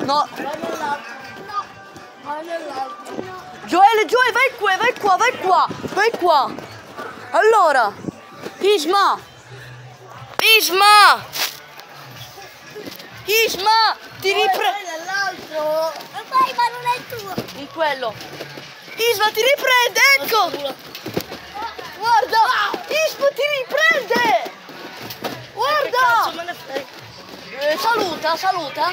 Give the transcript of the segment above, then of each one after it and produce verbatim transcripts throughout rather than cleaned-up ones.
No. Vai nell'altro. No. Vai nell'altro. No. Gioele, Gioele, vai qua, vai qua, vai qua, vai qua. Allora, Isma. Isma. Isma, ti riprendi. Vai nell'altro. Vai, ma non è il tuo. In quello. Isma, ti riprende, ecco. Guarda, Isma ti riprende. Guarda. Cazzo, me ne frega. Eh, saluta, saluta.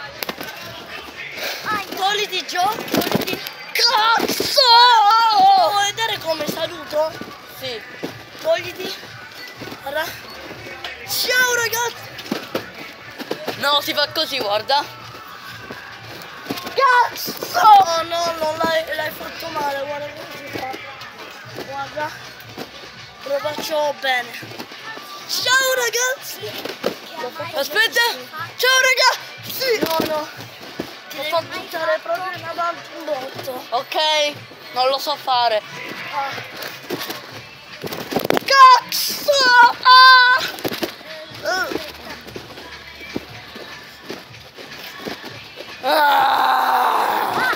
Togliti Gio, togliti. Cazzo! Vuoi vedere come saluto? Sì. Togliti. Guarda. Ciao ragazzi. No, si fa così, guarda. Cazzo! No, no, non l'hai fatto male, guarda come si fa. Guarda. Lo faccio bene. Ciao ragazzi. Aspetta. Ciao ragazzi. No, no. Ti devi buttare proprio in avanti un botto. Ok, non lo so fare. Ah. Cazzo! Ah! Uh. Ah!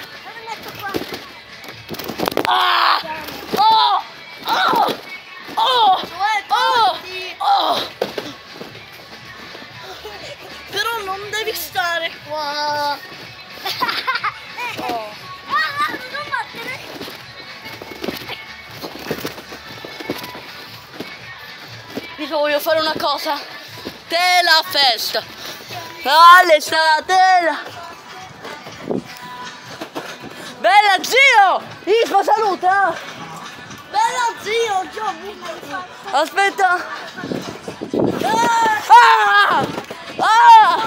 Ah! Oh! Oh! Oh! Oh! Oh! Però non devi stare qua. Oh. Non battere. Vi voglio fare una cosa. Tela festa. All'estate. Bella zio! Isma saluta! Bella zio, Gio. Aspetta! Ah! Ah!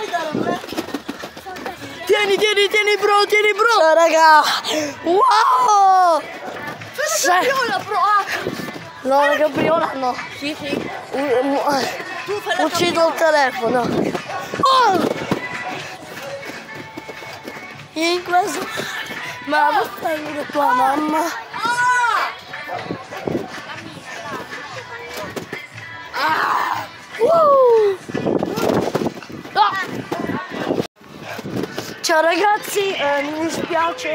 Tieni, tieni, tieni bro, tieni bro! Ciao raga! Wow! Fai la capriola, bro! Ah. No, la capriola no! Sì, sì. Tu fai uccido il telefono! Oh! In questo... Ma vaffanculo tua mamma! Ah! Uh! Ah! Ciao ragazzi, eh, mi dispiace.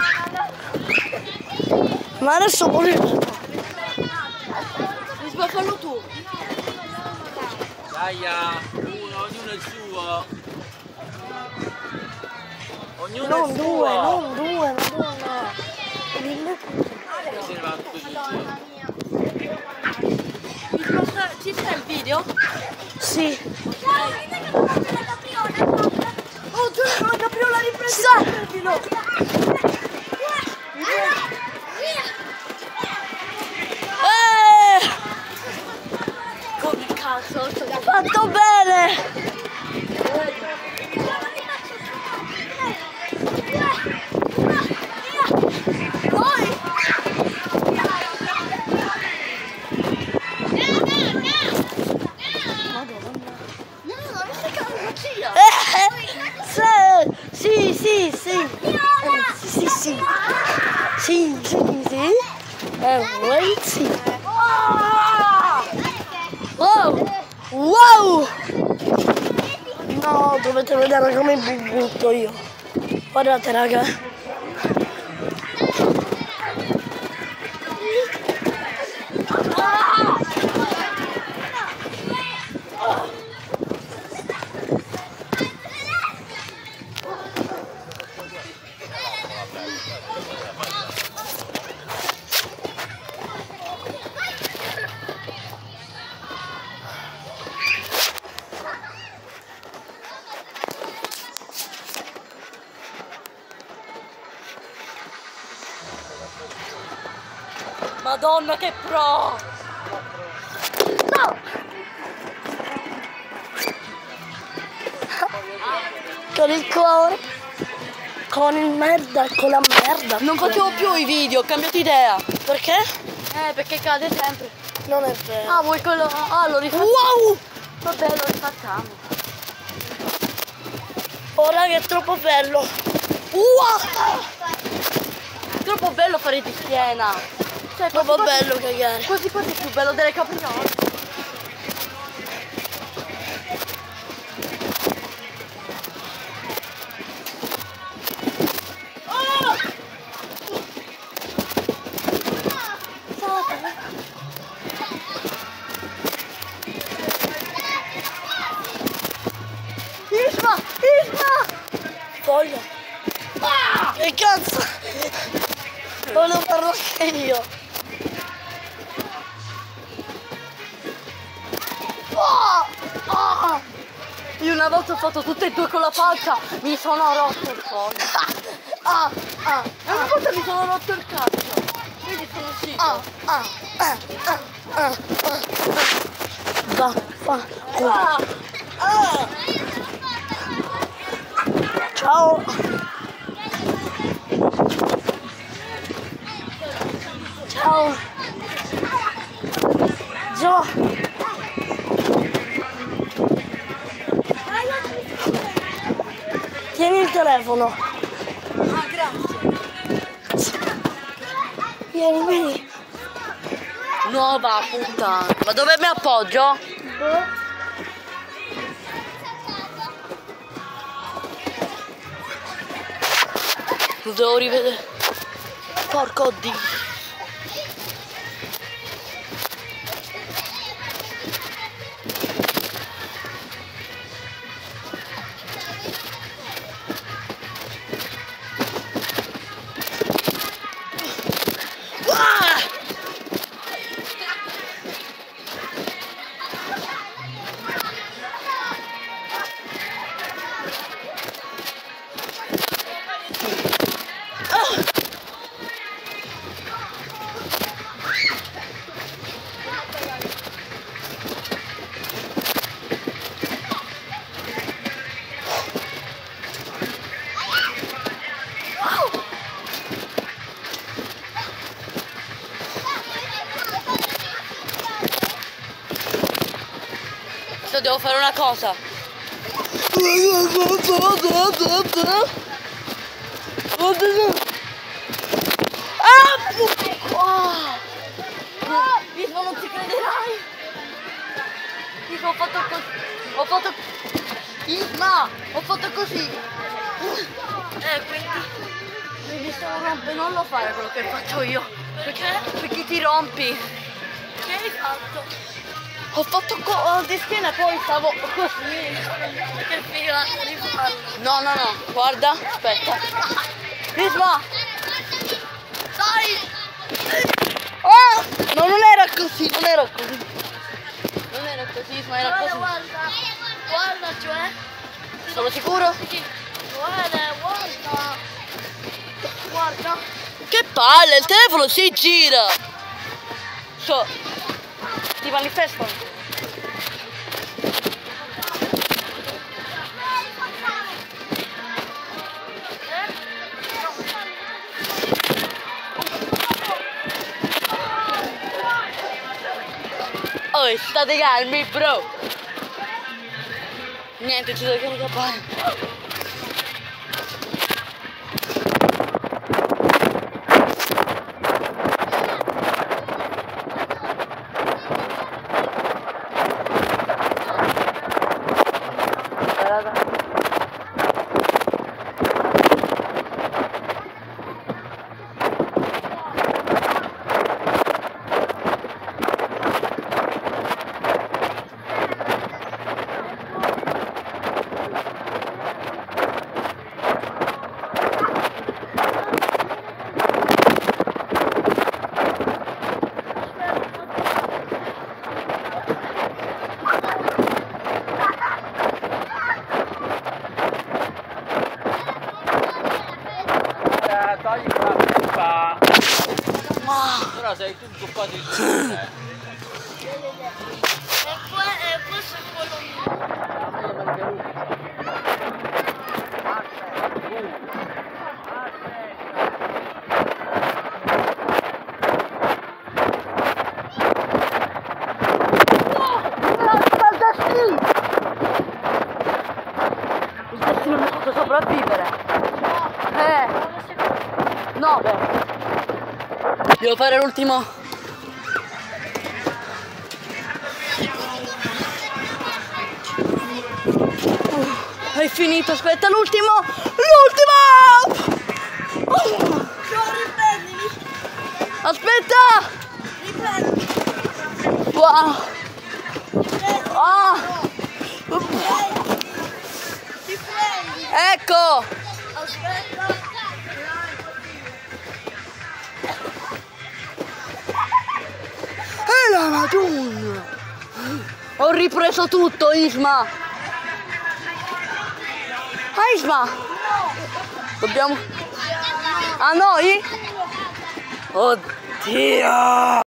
Ma adesso pure... Mi puoi farlo tu. Dai, uno, ognuno il suo. Ognuno Non il due, suo. non due, madonna. Se ne va tutto insieme. Ci sta il video? Sì. Oh, Gio, la capriola ripresa. Eh! Come cazzo? Fatto bene! Sì, sì, sì. Eh, sì, sì. Sì, sì, sì. Eh, wait, sì. Wow! Wow! No, dovete vedere come butto io. Guardate, raga. Madonna che pro! No! Con il cuore, con il merda, con la merda. Non facevo più i video, ho cambiato idea. Perché? Eh, perché cade sempre. Non è vero. Ah, vuoi quello? Ah, lo rifacciamo. Wow! Vabbè, lo rifacciamo. Oh raga, è troppo bello. Wow! Troppo bello fare di schiena. Cioè, Troppo quasi bello cagare. quasi quasi più bello delle capriole. Volevo farlo anche io. Oh! Oh! Io una volta ho fatto tutte e due con la falca, mi sono rotto il collo. Ah! Ah! E una volta mi sono rotto il cazzo. Quindi sono uscito. Ah! Ah! Ah! Ah! Ah! Ah! Va! Va! Ah. Ah! Ciao! Ciao! Gio! Tieni il telefono. Ah, grazie. Vieni, vieni. No, va puttana. Ma dove mi appoggio? Lo devo rivedere. Porco Dio. Adesso devo fare una cosa. Ah! Isma, non ci crederai. Isma, ho fatto così. Ho fatto... Isma, ho fatto così. Eh, quindi... Quindi se lo rompe non lo fare quello che faccio io. Perché? Perché ti rompi. Che hai fatto? Ho fatto co di schiena e poi stavo così. Che figata di farlo. No, no, no, guarda, aspetta. Isma! Dai! Oh! No, non era così, non era così. Non era così, Isma, era Guarda, così. guarda. Guarda, cioè. Sono sicuro? Sì. Guarda, guarda. Guarda. Che palle, il telefono si gira! So, ti manifestano. Oh, state calmi, bro! Niente, ci devo caricare. Togli quella pippa. Ma... Ora sei tutto quasi il cuore. E poi, e questo è quello mio. Il destino mi ha fatto sopravvivere. Eh, nove. Devo fare l'ultimo. Uh, hai finito, aspetta, l'ultimo. L'ultimo! No, riprendimi. Aspetta! Riprendimi. Wow. Ah. Ti prendi. Ecco! Aspetta. Boom! Ho ripreso tutto, Isma! Ah, Isma! Dobbiamo... A noi? Oddio!